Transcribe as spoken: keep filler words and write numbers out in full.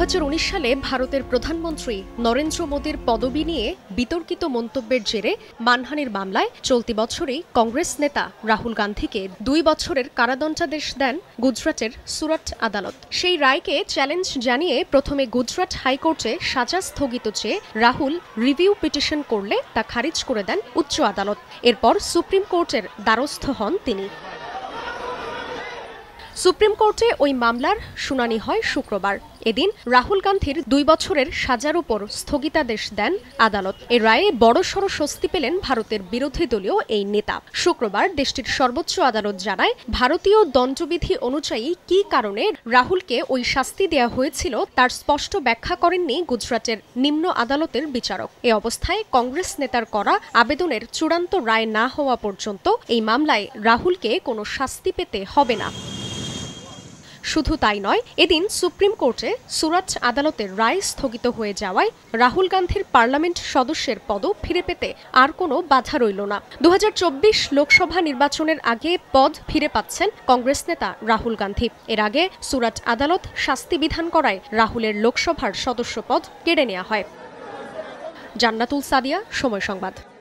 হাজার উনিশ সালে ভারতের প্রধানমন্ত্রী নরেন্দ্র মোদীর পদবি নিয়ে বিতর্কিত মন্তব্যের জেরে মানহানির মামলায় চলতি বছরেই কংগ্রেস নেতা রাহুল গান্ধীকে দুই বছরের কারাদণ্ডাদেশ দেন গুজরাটের সুরাট আদালত। সেই রায়কে চ্যালেঞ্জ জানিয়ে প্রথমে গুজরাট হাইকোর্টে সাজা স্থগিত চেয়ে রাহুল রিভিউ পিটিশন করলে তা খারিজ করে দেন উচ্চ আদালত। এরপর সুপ্রিম কোর্টের দ্বারস্থ হন তিনি। সুপ্রিম কোর্টে ওই মামলার শুনানি হয় শুক্রবার। এদিন রাহুল গান্ধীর দুই বছরের সাজার উপর স্থগিতাদেশ দেন আদালত। এ রায়ে বড়সড় স্বস্তি পেলেন ভারতের বিরোধী দলীয় এই নেতা। শুক্রবার দেশটির সর্বোচ্চ আদালত জানায়, ভারতীয় দণ্ডবিধি অনুযায়ী কী কারণে রাহুলকে ওই শাস্তি দেয়া হয়েছিল তার স্পষ্ট ব্যাখ্যা করেননি গুজরাটের নিম্ন আদালতের বিচারক। এ অবস্থায় কংগ্রেস নেতার করা আবেদনের চূড়ান্ত রায় না হওয়া পর্যন্ত এই মামলায় রাহুলকে কোনো শাস্তি পেতে হবে না। শুধু তাই নয়, এদিন সুপ্রিম কোর্টে সুরাট আদালতের রায় স্থগিত হয়ে যাওয়ায় রাহুল গান্ধীর পার্লামেন্ট সদস্যের পদ ফিরে পেতে আর কোনো বাধা রইল না। দু হাজার চব্বিশ লোকসভা নির্বাচনের আগে পদ ফিরে পাচ্ছেন কংগ্রেস নেতা রাহুল গান্ধী। এর আগে সুরাট আদালত শাস্তি বিধান করায় রাহুলের লোকসভার সদস্য পদ কেড়ে নেওয়া হয়। জান্নাতুল সাদিয়া, সময় সংবাদ।